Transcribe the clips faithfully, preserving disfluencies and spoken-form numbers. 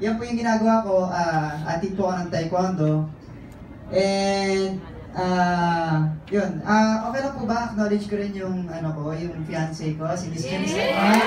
yan po yung ginagawa ko. Uh, atid po ako ng taekwondo. And, uh, yun. Uh, okay lang po ba? Acknowledge ko rin yung, ano ko, yung fiancé ko, si Miss Janice.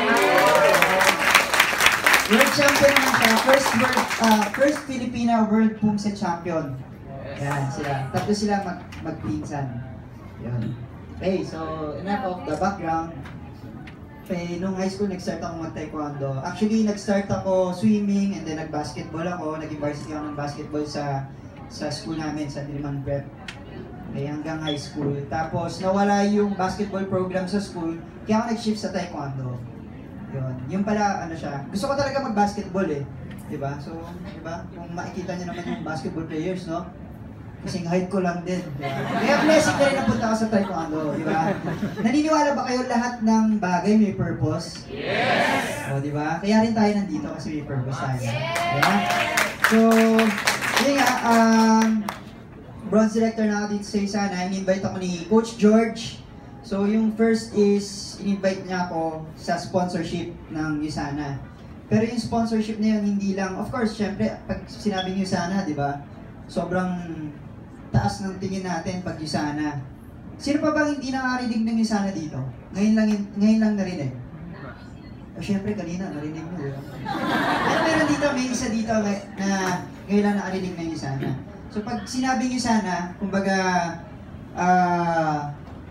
World champion naman siya. First, world, uh, first Filipina World Pumse Champion. Yan sila. Tatlo sila mag magpinsan. Yun. Okay, so enough of the background. Okay, nung high school, nag-start ako mag-taekwondo. Actually, nag-start ako swimming and then nag-basketball ako. Naging varsity ako ng basketball sa sa school namin, sa Diliman Prep. Okay, hanggang high school. Tapos, nawala yung basketball program sa school, kaya ako nag-shift sa taekwondo. Yun. Yung pala, ano siya, gusto ko talaga mag-basketball eh. Diba? So, diba? Kung makikita niyo naman yung basketball players, no? Kasing height ko lang din. Diba? Kaya blessing na rin napunta ako sa taekwondo, diba? Naniniwala ba kayo lahat ng bagay may purpose? Yes! O, diba? Kaya rin tayo nandito kasi may purpose tayo. Diba? So, yun nga, um, bronze director na ako dito sa Isana, in-invite ako ni Coach George. So, yung first is, in-invite niya ako sa sponsorship ng Isana. Pero yung sponsorship na yun, hindi lang, of course, syempre, pag sinabing Isana, di ba? Sobrang taas ng tingin natin pag Isana. Sino pa bang hindi nakarinig ng Isana dito? Ngayon lang, ngayon lang narinig. O, syempre, kanina, narinig mo, di ba? Pero meron dito, may isa dito na ngayon lang nakarinig ng Isana. So, pag sinabing Isana, kumbaga, ah, uh,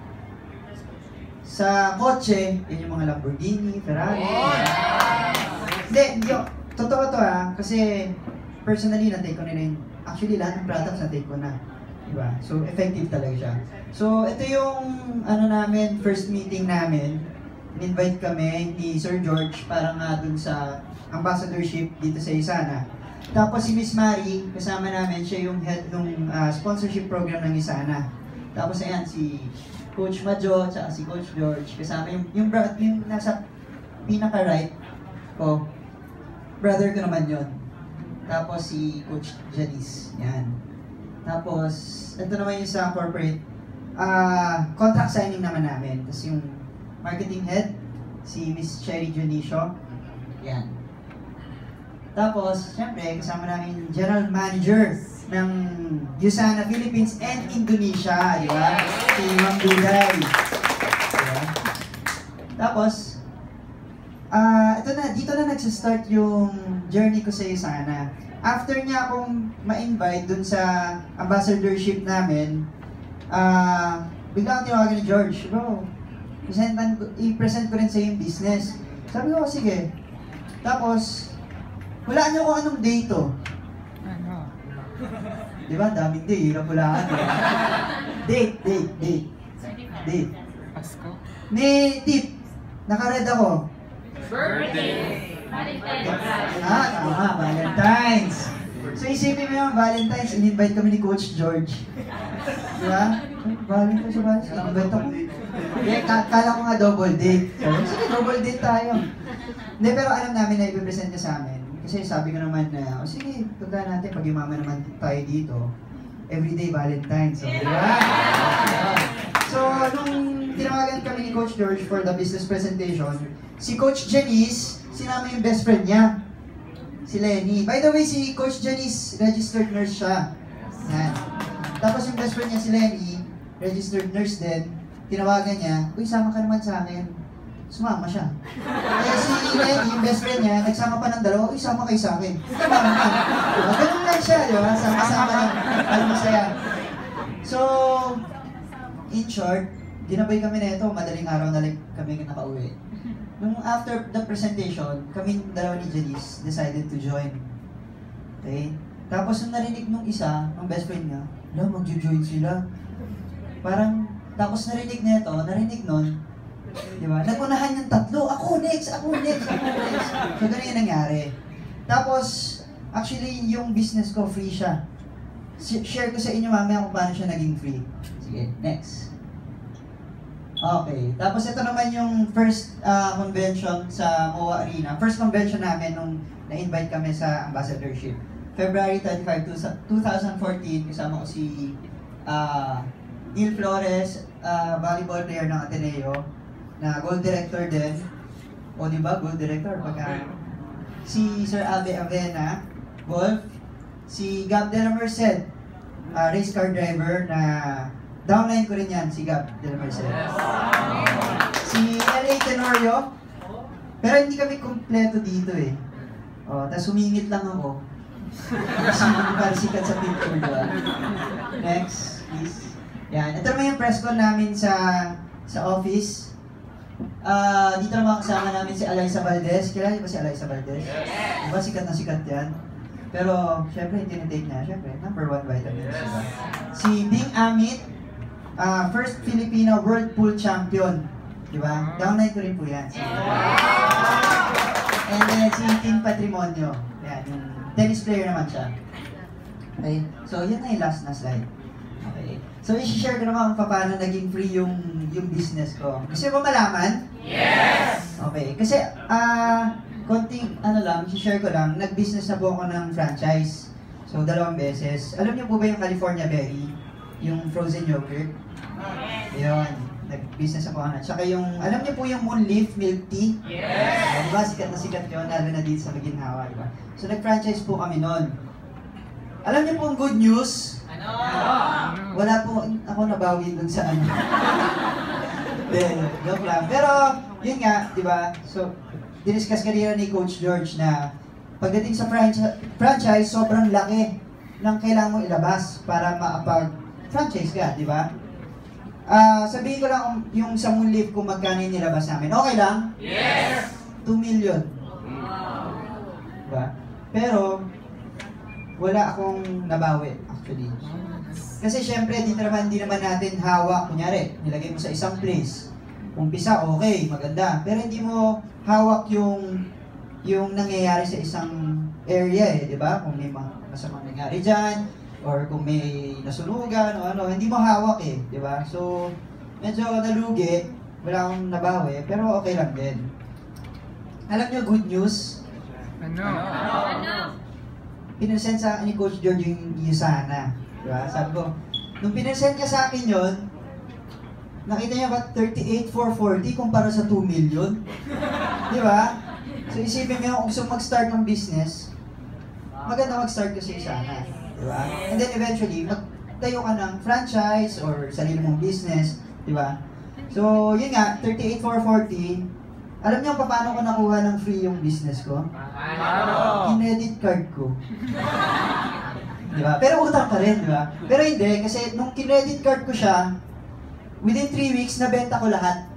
sa kotse, yun yung mga Lamborghini, Ferrari. Hindi, hindi oh, totoo to ah, kasi personally na-take ko na rin. Actually, lahat ng products na-take ko na. Diba? So, effective talaga siya. So, ito yung ano namin, first meeting namin. In-invite kami ni Sir George para nga dun sa ambassadorship dito sa Isana. Tapos si Miss Mary, kasama namin, siya yung head ng uh, sponsorship program ng Isana. Tapos ayan, si Coach Majo, tsaka si Coach George, kasama yung, yung, yung nasa pinaka-right ko, brother ko naman yon. Tapos si Coach Janice, yan. Tapos, ito naman yung sa corporate, uh, contract signing naman namin. Tapos yung marketing head, si Miss Cherry Junicio, yan. Tapos, syempre, kasama namin yung general manager ng Usana Philippines and Indonesia, di ba? Si Ma'am Duday. Diba? Tapos, uh, ito na, dito na nagsistart yung journey ko sa Usana. After niya akong ma-invite dun sa ambassadorship namin, uh, bigla akong tinawagan ni George, bro, i-present ko rin sa yung business. Sabi ko, sige. Tapos, hulaan niyo kung anong day to. Di ba? Daming day, hirap hulaan. Date, date, date. Date. Pasko? May tip. Naka-red ako. Birthday! Valentine's! Ah, tama, Valentine's. So isipin mo yung Valentine's, in-invite kami ni Coach George. Di ba? Valentine's sa Valentine's, in-invite ako. Eh, kala ko nga double date. So, sige, double date tayo. Hindi, pero alam namin na ipipresent niya sa amin. Kasi sabi ko naman na, oh, sige, tanda natin, pag yumaman naman tayo dito, everyday Valentine's. So, di ba? So, nung tinawagan kami ni Coach George for the business presentation, si Coach Janice, sinama yung best friend niya, si Lenny. By the way, si Coach Janice, registered nurse siya. Yan. Tapos yung best friend niya, si Lenny, registered nurse din, tinawagan niya, uy, sama ka naman sa akin. Sumama siya. Kaya si Lenny, yung best friend niya, nagsama pa ng dalawa, uy, sama kayo sa akin. Sumama ka. Diba? Ganun lang siya, di ba? Sama-sama lang. Alam masaya. So, in short, ginabay kami na ito, madaling araw na lang kami nakauwi. Nung after the presentation, kami dalawa ni Janice decided to join. Okay? Tapos nung narinig nung isa, nung best friend niya, na mag-join sila. Parang, tapos narinig na ito, narinig nun, di ba? Nagunahan yung tatlo, ako next, ako next, ako next. So, ganun yung nangyari. Tapos, actually, yung business ko, free siya. Share ko sa inyo mamaya kung paano siya naging free. Sige, next. Okay. Tapos ito naman yung first uh, convention sa M O A Arena. First convention namin nung na-invite kami sa ambassadorship. February twenty-fifth, twenty fourteen, kasama ko si uh, Neil Flores, uh, volleyball player ng Ateneo, na gold director din. O di ba, gold director? Pagka... si Sir Abe Avena, golf. Si Gab de la Merced, uh, race car driver na downline ko rin yan, si Gab de la Merced. Si L A Tenorio, pero hindi kami kompleto dito eh. Oh, tapos humingit lang ako. Kasi hindi para sikat sa picture, diba? Next, please. Yan. Ito naman yung press con namin sa sa office. Uh, dito naman kasama namin si Alyssa Valdez. Kilala niyo ba si Alyssa Valdez? Yes. Diba sikat na sikat yan? Pero, syempre, hindi na-take na. Syempre, number one vitamins. Diba? Si Ding Amit, uh, first Filipino World Pool Champion. Diba? Downline ko rin po yan. Si And then, si Tim Patrimonio. Yan, yung tennis player naman siya. Okay? So, yan na yung last na slide. Okay. So, i-share ko naman kung paano naging free yung yung business ko. Gusto mo malaman? Yes! Okay. Kasi, ah, uh, konting, ano lang, i-share ko lang, nag-business na po ako ng franchise. So, dalawang beses. Alam niyo po ba yung California Berry? Yung frozen yogurt? Yun. Nag-business ako na. Tsaka yung, alam niyo po yung Moonleaf Milk Tea? Yes! Diba? Sikat na sikat yun, lalo na dito sa Maginhawa, diba? So, nag-franchise po kami nun. Alam niyo po ang good news? Ano? Wala po ako nabawi dun sa ano. Then, joke lang. Pero, yun nga, diba? So, diniscuss kanina ni Coach George na pagdating sa franchise, franchise sobrang laki ng kailangan mo ilabas para makapag-franchise ka, di ba? Uh, sabihin ko lang yung sa Moonleaf kung magkano yung nilabas namin. Okay lang? Yes! two million. Diba? Pero, wala akong nabawi, actually. Kasi syempre, dito naman, di naman natin hawak. Kunyari, nilagay mo sa isang place. Umpisa, okay, maganda. Pero hindi mo hawak yung yung nangyayari sa isang area eh, di ba? Kung may mga masamang nangyari dyan, or kung may nasunugan, o ano, hindi mo hawak eh, di ba? So, medyo nalugi, wala akong nabawi, pero okay lang din. Alam nyo, good news? Ano? Ano? Pinusend sa akin ni Coach George yung Yusana, di ba? Sabi ko, nung pinusend ka sa akin yun, nakita niya ba thirty-eight thousand four hundred forty kumpara sa two million? Di ba? So isipin mo kung gusto mag-start ng business, maganda mag-start kasi sana. Di ba? And then eventually, magtayo ka ng franchise or sarili mong business. Di ba? So yun nga, thirty-eight thousand four hundred forty. Alam niyo pa paano ko nakuha ng free yung business ko? Paano? Kinedit card ko. Di ba? Pero utang pa rin, di ba? Pero hindi, kasi nung kinedit card ko siya, within three weeks, nabenta ko lahat.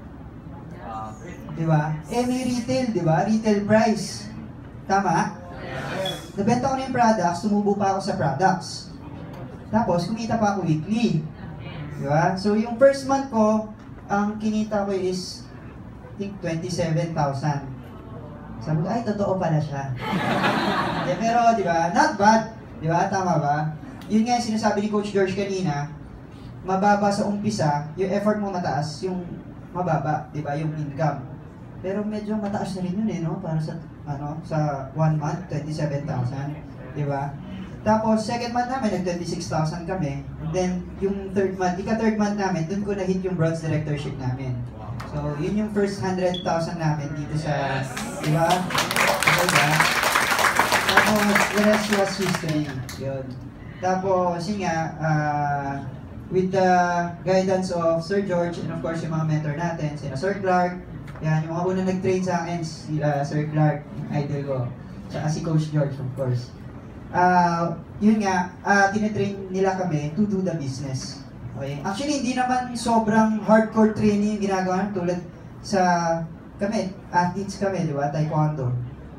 Di ba? Eh, may retail, di ba? Retail price. Tama? Yes. Nabenta ko na yung products, tumubo pa ako sa products. Tapos, kumita pa ako weekly. Di ba? So, yung first month ko, ang kinita ko is, I think, twenty-seven thousand. Sabi ko, ay, totoo pala siya. Yeah, pero, di ba? Not bad. Di ba? Tama ba? Yun nga yung sinasabi ni Coach George kanina, mababa sa umpisa, yung effort mo mataas, yung mababa, di ba, yung income. Pero medyo mataas na rin yun eh, no? Para sa, ano, sa one month, twenty-seven thousand, di ba? Tapos, second month namin, nag-twenty-six thousand kami. And then, yung third month, ika-third month namin, dun ko na-hit yung bronze directorship namin. So, yun yung first one hundred thousand namin dito sa, di ba? Diba? Tapos, the rest was history. Yun. Tapos, yun nga, uh, with the guidance of Sir George and of course yung mga mentor natin, sila Sir Clark, yan, yung mga unang nag-train sa akin, sila Sir Clark, yung idol ko, tsaka si Coach George of course. Uh, yun nga, uh, tinetrain nila kami to do the business. Okay? Actually, hindi naman sobrang hardcore training yung ginagawa tulad sa kami, athletes kami, di ba? Taekwondo.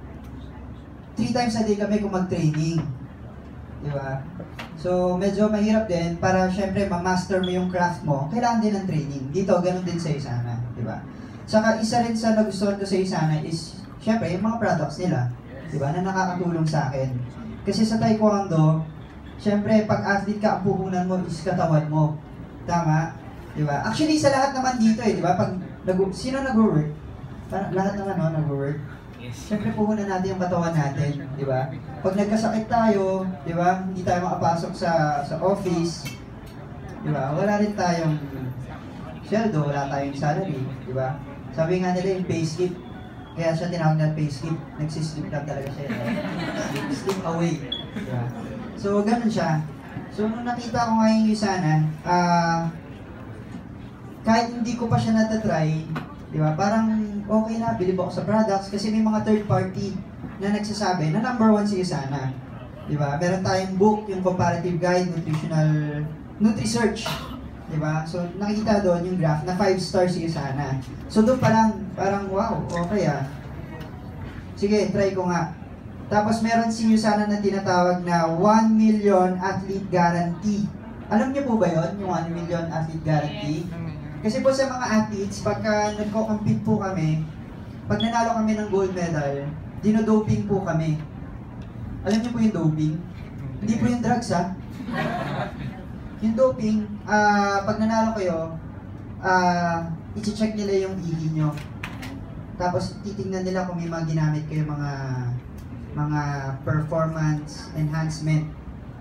Three times a day kami kung mag-training. Di ba? So, medyo mahirap din para syempre ma-master mo yung craft mo. Kailangan din ng training. Dito, ganun din sa Isana. Di ba? Saka isa rin sa nagustuhan ko sa Isana is syempre yung mga products nila. Di ba? Na nakakatulong sa akin. Kasi sa Taekwondo, syempre pag athlete ka, ang puhunan mo is katawan mo. Tama? Di ba? Actually, sa lahat naman dito eh. Di ba? Pag nag- sino nag-work? Lahat naman no, nag-work. Siyempre puhunan natin yung katawan natin, di ba? Pag nagkasakit tayo, di ba? Hindi tayo makapasok sa sa office, di ba? Wala rin tayong sweldo, wala tayong salary, di ba? Sabi nga nila yung payslip, Kaya siya tinawag na payslip. Nagsislip lang talaga siya. Slip, slip away. Diba? So, ganun siya. So, nung nakita ko ngayon yung sana, ah, kahit hindi ko pa siya natatry, di ba, parang okay na, bilib ako sa products kasi may mga third party na nagsasabi na number one si Usana. Di ba? Meron tayong book, yung comparative guide, nutritional, Nutri-Search. Di ba? So, nakikita doon yung graph na five star si Usana. So, doon pa lang, parang wow, okay ah. Sige, try ko nga. Tapos meron si Usana na tinatawag na one million athlete guarantee. Alam niyo po ba yon yung one million athlete guarantee? Kasi po sa mga athletes, pagka nagko-compete po kami, pag nanalo kami ng gold medal, dinodoping po kami. Alam niyo po yung doping? Hindi po yung drugs ha. Yung doping, uh, pag nanalo kayo, uh, i-check nila yung ihi nyo. Tapos titingnan nila kung may mga ginamit kayo mga mga performance enhancement.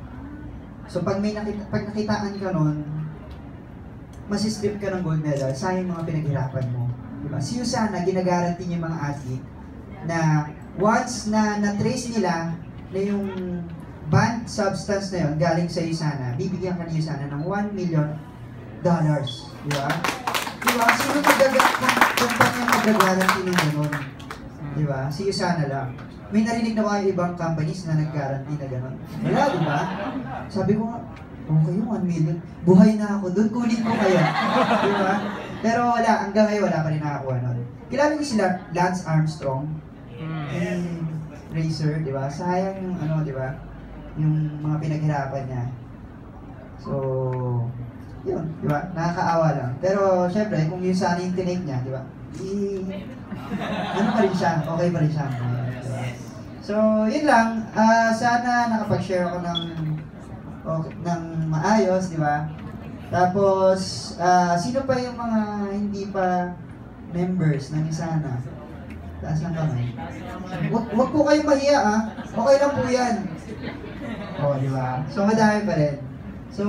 So pag may nakita, pag nakitaan ka nun, masistrip ka ng gold medal, sayang mga pinaghirapan mo. Diba? Si Usana, ginagaranti niya mga athlete na once na na-trace nila na yung banned substance na yun galing sa Usana, bibigyan ka ni Usana ng one million dollars. Diba? Diba? Sino kumpanya mag-guarantee ng gano'n? Diba? Si Usana lang. May narinig na ba yung ibang companies na nag-guarantee na gano'n? Wala, diba? Sabi ko nga, okay yung one million. Buhay na ako doon, kunin ko kaya. Di ba? Pero wala, hanggang ngayon wala pa rin nakakuha nun. Kilala niyo sila, Lance Armstrong, and racer, di ba? Sayang yung ano, di ba? Yung mga pinaghirapan niya. So, yun, di ba? Nakakaawa lang. Pero, syempre, kung yun sana yung tinake niya, di ba? I, ano pa rin siya, okay pa rin siya. Diba? So, yun lang. Uh, sana nakapag-share ako ng okay, ng maayos, di ba? Tapos, uh, sino pa yung mga hindi pa members ng Usana? Taas lang kami. Wag, wag po kayong mahiya, ah. Okay lang po yan. O, oh, di ba? So, madami pa rin. So,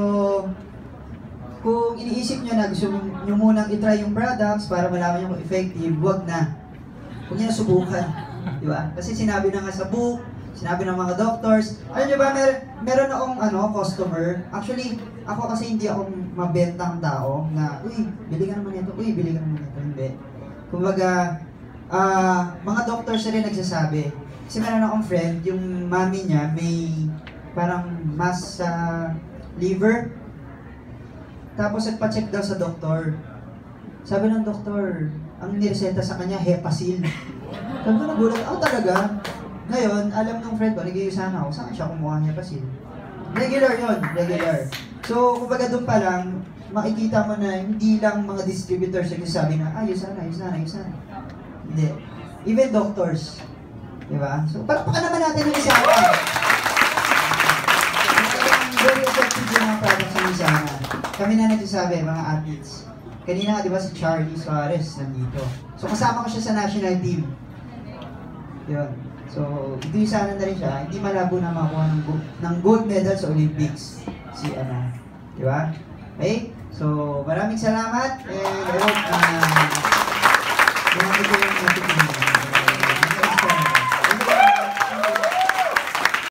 kung iniisip nyo na gusto nyo munang itry yung products para malaman nyo kung effective, wag na. Huwag nyo na subukan. Di ba? Kasi sinabi na nga sa book, sinabi ng mga doctors. Alam niyo ba, mer meron akong ano, customer. Actually, ako kasi hindi ako mabentang tao na, uy, bili ka naman ito, uy, bili ka naman ito. Hindi. Kumbaga, uh, mga doctors na rin nagsasabi. Kasi meron akong friend, yung mami niya may parang mass sa uh, liver. Tapos nagpa-check daw sa doktor. Sabi ng doktor, ang nireseta sa kanya, Hepacil. Sabi ko nagulat, oh talaga? Ngayon, alam ng friend ko, nag-i Usana ako, saan siya kumuha niya Hepacil? Regular yon, regular. So, kumbaga doon pa lang, makikita mo na hindi lang mga distributors yung sabi na, ah, Usana, Usana, Usana. Hindi. Even doctors. Diba? So, palakpakan naman natin yung Usana. Very effective yung mga products ng Usana. Kami na nagsasabi, mga athletes. Kanina nga, di ba, si Charlie Suarez nandito. So, kasama ko siya sa national team. Yun. So, ito yung sana na rin siya. Hindi malabo na makuha ng, ng gold medal sa Olympics. Si ano. Di ba? Okay? So, maraming salamat. And I hope na uh, yung